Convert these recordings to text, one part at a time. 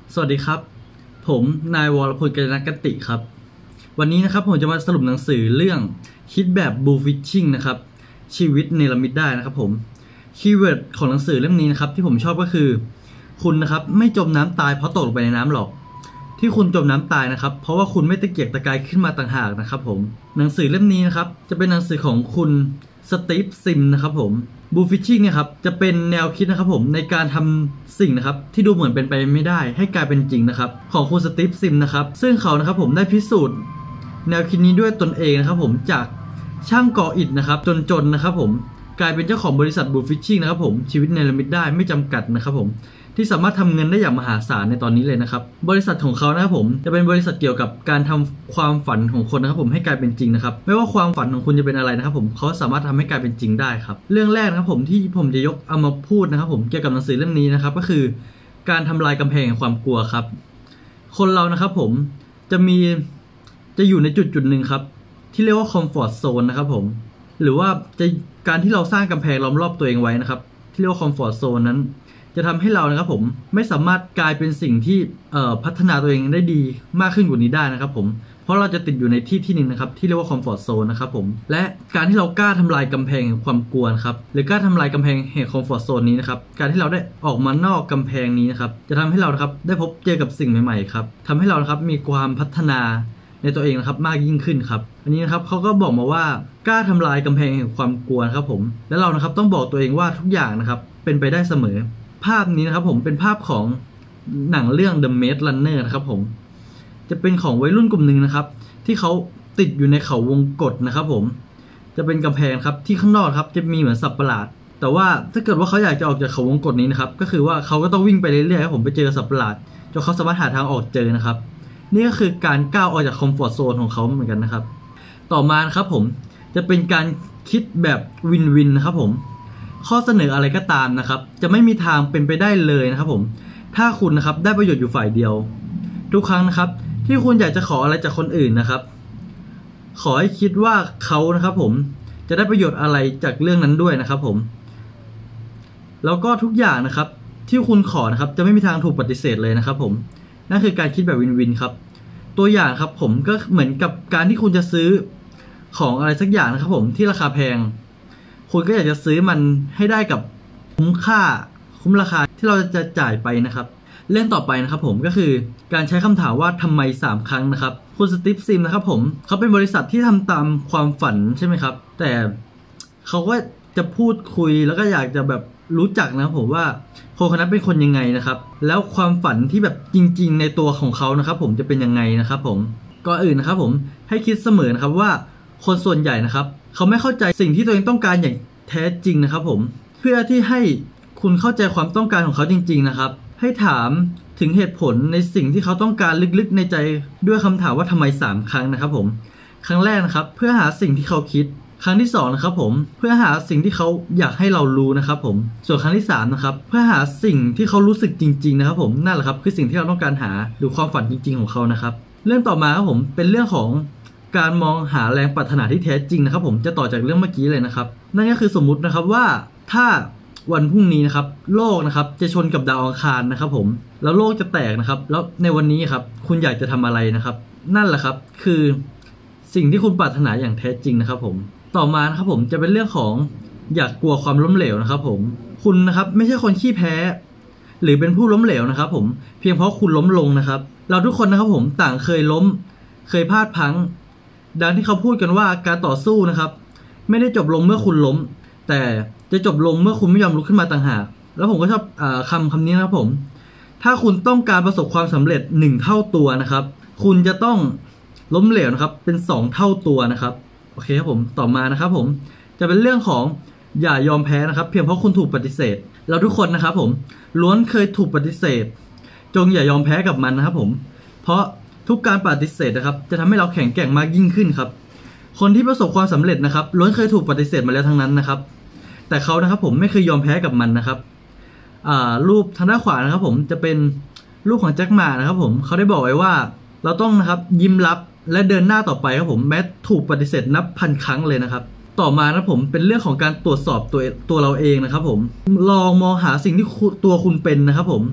สวัสดีครับผมนายวรพล กัญญกติครับวันนี้นะครับผมจะมาสรุปหนังสือเรื่องคิดแบบบูฟิชชิ่งนะครับชีวิตเนรมิตได้นะครับผมคีย์เวิร์ดของหนังสือเล่มนี้นะครับที่ผมชอบก็คือคุณนะครับไม่จมน้ำตายเพราะตกลงไปในน้ำหรอกที่คุณจมน้ำตายนะครับเพราะว่าคุณไม่ตะเกียกตะกายขึ้นมาต่างหากนะครับผมหนังสือเล่มนี้นะครับจะเป็นหนังสือของคุณสตีฟซิมนะครับผมบูฟิชชิ่งเนี่ยครับจะเป็นแนวคิดนะครับผมในการทำสิ่งนะครับที่ดูเหมือนเป็นไปไม่ได้ให้กลายเป็นจริงนะครับของคุณสตีฟซิมนะครับซึ่งเขานะครับผมได้พิสูจน์แนวคิดนี้ด้วยตนเองนะครับผมจากช่างก่ออิฐนะครับจนนะครับผมกลายเป็นเจ้าของบริษัทบูฟิชชิ่งนะครับผมชีวิตเนรมิตได้ไม่จำกัดนะครับผมที่สามารถทำเงินได้อย่างมหาศาลในตอนนี้เลยนะครับบริษัทของเขานะครับผมจะเป็นบริษัทเกี่ยวกับการทำความฝันของคนนะครับผมให้กลายเป็นจริงนะครับไม่ว่าความฝันของคุณจะเป็นอะไรนะครับผมเขาสามารถทำให้กลายเป็นจริงได้ครับเรื่องแรกนะครับผมที่ผมจะยกเอามาพูดนะครับผมเกี่ยวกับหนังสือเล่มนี้นะครับก็คือการทำลายกำแพงแห่งความกลัวครับคนเรานะครับผมจะอยู่ในจุดหนึ่งครับที่เรียกว่าคอมฟอร์ตโซนนะครับผมหรือว่าการที่เราสร้างกำแพงล้อมรอบตัวเองไว้นะครับที่เรียกว่าคอมฟอร์ตโซนนั้นจะทำให้เรานะครับผมไม่สามารถกลายเป็นสิ่งที่พัฒนาตัวเองได้ดีมากขึ้นกว่านี้ได้นะครับผมเพราะเราจะติดอยู่ในที่หนึ่งนะครับที่เรียกว่าคอมฟอร์ตโซนนะครับผมและการที่เรากล้าทำลายกำแพงแห่งความกลัวครับหรือกล้าทำลายกำแพงแห่งคอมฟอร์ตโซนนี้นะครับการที่เราได้ออกมานอกกำแพงนี้นะครับจะทำให้เรานะครับได้พบเจอกับสิ่งใหม่ๆครับทำให้เรานะครับมีความพัฒนาในตัวเองนะครับมากยิ่งขึ้นครับอันนี้นะครับเขาก็บอกมาว่ากล้าทำลายกำแพงแห่งความกลัวครับผมและเรานะครับต้องบอกตัวเองว่าทุกอย่างนะครับเป็นไปได้เสมอภาพนี้นะครับผมเป็นภาพของหนังเรื่อง The Maze Runner นะครับผมจะเป็นของวัยรุ่นกลุ่มหนึ่งนะครับที่เขาติดอยู่ในเขาวงกตนะครับผมจะเป็นกำแพงครับที่ข้างนอกครับจะมีเหมือนสัตว์ประหลาดแต่ว่าถ้าเกิดว่าเขาอยากจะออกจากเขาวงกตนี้นะครับก็คือว่าเขาก็ต้องวิ่งไปเรื่อยๆครับผมไปเจอสัตว์ประหลาดจนเขาสามารถหาทางออกเจอนะครับนี่ก็คือการก้าวออกจากคอมฟอร์ตโซนของเขาเหมือนกันนะครับต่อมานะครับผมจะเป็นการคิดแบบวินวินนะครับผมข้อเสนออะไรก็ตามนะครับจะไม่มีทางเป็นไปได้เลยนะครับผมถ้าคุณนะครับได้ประโยชน์อยู่ฝ่ายเดียวทุกครั้งนะครับที่คุณอยากจะขออะไรจากคนอื่นนะครับขอให้คิดว่าเขานะครับผมจะได้ประโยชน์อะไรจากเรื่องนั้นด้วยนะครับผมแล้วก็ทุกอย่างนะครับที่คุณขอนะครับจะไม่มีทางถูกปฏิเสธเลยนะครับผมนั่นคือการคิดแบบวินวินครับตัวอย่างครับผมก็เหมือนกับการที่คุณจะซื้อของอะไรสักอย่างนะครับผมที่ราคาแพงคุณก็อยากจะซื้อมันให้ได้กับคุ้มราคาที่เราจะจ่ายไปนะครับเรื่องต่อไปนะครับผมก็คือการใช้คำถามว่าทำไม3ครั้งนะครับคุณสตีฟซิมนะครับผมเขาเป็นบริษัทที่ทำตามความฝันใช่ไหมครับแต่เขาก็จะพูดคุยแล้วก็อยากจะแบบรู้จักนะครับผมว่าคนนั้นเป็นคนยังไงนะครับแล้วความฝันที่แบบจริงๆในตัวของเขานะครับผมจะเป็นยังไงนะครับผมก่อนอื่นนะครับผมให้คิดเสมอนะครับว่าคนส่วนใหญ่นะครับเขาไม่เข้าใจสิ่งที่ตัวเองต้องการอย่างแท้จริงนะครับผมเพื่อที่ให้คุณเข้าใจความต้องการของเขาจริงๆนะครับให้ถามถึงเหตุผลในสิ่งที่เขาต้องการลึกๆในใจด้วยคำถามว่าทำไม3ครั้งนะครับผมครั้งแรกนะครับเพื่อหาสิ่งที่เขาคิดครั้งที่2นะครับผมเพื่อหาสิ่งที่เขาอยากให้เรารู้นะครับผมส่วนครั้งที่3นะครับเพื่อหาสิ่งที่เขารู้สึกจริงๆนะครับผมนั่นแหละครับคือสิ่งที่เราต้องการหาหรือความฝันจริงๆของเขานะครับเรื่องต่อมาครับผมเป็นเรื่องของการมองหาแรงปรารถนาที่แท้จริงนะครับผมจะต่อจากเรื่องเมื่อกี้เลยนะครับนั่นก็คือสมมุตินะครับว่าถ้าวันพรุ่งนี้นะครับโลกนะครับจะชนกับดาวอังคารนะครับผมแล้วโลกจะแตกนะครับแล้วในวันนี้ครับคุณอยากจะทำอะไรนะครับนั่นแหละครับคือสิ่งที่คุณปรารถนาอย่างแท้จริงนะครับผมต่อมานะครับผมจะเป็นเรื่องของอยากกลัวความล้มเหลวนะครับผมคุณนะครับไม่ใช่คนขี้แพ้หรือเป็นผู้ล้มเหลวนะครับผมเพียงเพราะคุณล้มลงนะครับเราทุกคนนะครับผมต่างเคยล้มเคยพลาดพลั้งดังที่เขาพูดกันว่าการต่อสู้นะครับไม่ได้จบลงเมื่อคุณล้มแต่จะจบลงเมื่อคุณไม่ยอมลุกขึ้นมาต่างหากแล้วผมก็ชอบคำนี้นะครับผมถ้าคุณต้องการประสบความสำเร็จ1เท่าตัวนะครับคุณจะต้องล้มเหลวนะครับเป็น2เท่าตัวนะครับโอเคครับผมต่อมานะครับผมจะเป็นเรื่องของอย่ายอมแพ้นะครับเพียงเพราะคุณถูกปฏิเสธเราทุกคนนะครับผมล้วนเคยถูกปฏิเสธจงอย่ายอมแพ้กับมันนะครับผมเพราะทุกการปฏิเสธนะครับจะทำให้เราแข็งแกร่งมากยิ่งขึ้นครับคนที่ประสบความสำเร็จนะครับล้วนเคยถูกปฏิเสธมาแล้วทั้งนั้นนะครับแต่เขานะครับผมไม่เคยยอมแพ้กับมันนะครับรูปทางด้านขวานะครับผมจะเป็นรูปของแจ็คหม่านะครับผมเขาได้บอกไว้ว่าเราต้องนะครับยิ้มรับและเดินหน้าต่อไปครับผมแม้ถูกปฏิเสธนับพันครั้งเลยนะครับต่อมานะผมเป็นเรื่องของการตรวจสอบตัวเราเองนะครับผมลองมองหาสิ่งที่ตัวคุณเป็นนะครับผม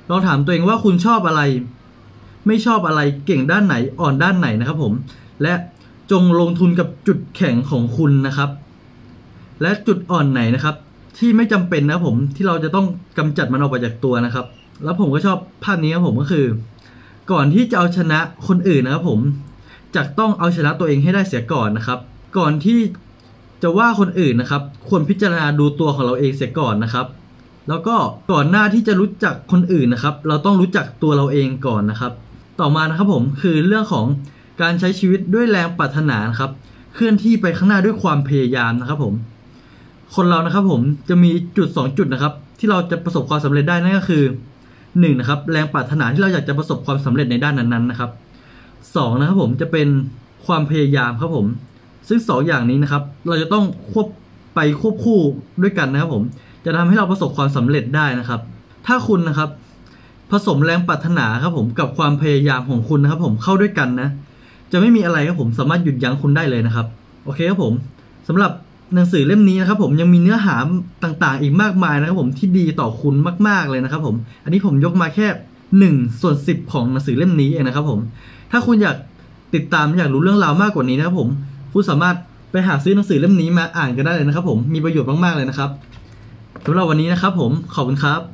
ลองถามตัวเองว่าคุณชอบอะไรไม่ชอบอะไรเก่งด้านไหนอ่อนด้านไหนนะครับผมและจงลงทุนกับจุดแข็งของคุณนะครับและจุดอ่อนไหนนะครับที่ไม่จำเป็นนะครับผมที่เราจะต้องกำจัดมันออกไปจากตัวนะครับแล้วผมก็ชอบภาพนี้ครับผมก็คือก่อนที่จะเอาชนะคนอื่นนะครับผมจะต้องเอาชนะตัวเองให้ได้เสียก่อนนะครับก่อนที่จะว่าคนอื่นนะครับควรพิจารณาดูตัวของเราเองเสียก่อนนะครับแล้วก็ก่อนหน้าที่จะรู้จักคนอื่นนะครับเราต้องรู้จักตัวเราเองก่อนนะครับต่อมานะครับผมคือเรื่องของการใช้ชีวิตด้วยแรงปรารถนานะครับเคลื่อนที่ไปข้างหน้าด้วยความพยายามนะครับผมคนเรานะครับผมจะมีจุด2จุดนะครับที่เราจะประสบความสำเร็จได้นั่นก็คือ1นะครับแรงปรารถนาที่เราอยากจะประสบความสำเร็จในด้านนั้นๆนะครับ2นะครับผมจะเป็นความพยายามครับผมซึ่ง2อย่างนี้นะครับเราจะต้องควบคู่ด้วยกันนะครับผมจะทำให้เราประสบความสำเร็จได้นะครับถ้าคุณนะครับผสมแรงปรารถนาครับผมกับความพยายามของคุณนะครับผมเข้าด้วยกันนะจะไม่มีอะไรครับผมสามารถหยุดยั้งคุณได้เลยนะครับโอเคครับผมสำหรับหนังสือเล่มนี้นะครับผมยังมีเนื้อหาต่างๆอีกมากมายนะครับผมที่ดีต่อคุณมากๆเลยนะครับผมอันนี้ผมยกมาแค่1/10ของหนังสือเล่มนี้เองนะครับผมถ้าคุณอยากติดตามอยากรู้เรื่องราวมากกว่านี้นะครับผมคุณสามารถไปหาซื้อหนังสือเล่มนี้มาอ่านกันได้เลยนะครับผมมีประโยชน์มากๆเลยนะครับสำหรับวันนี้นะครับผมขอบคุณครับ